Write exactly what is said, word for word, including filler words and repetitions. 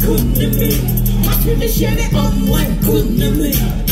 couldn't have been. I feel the shit on one couldn't have been.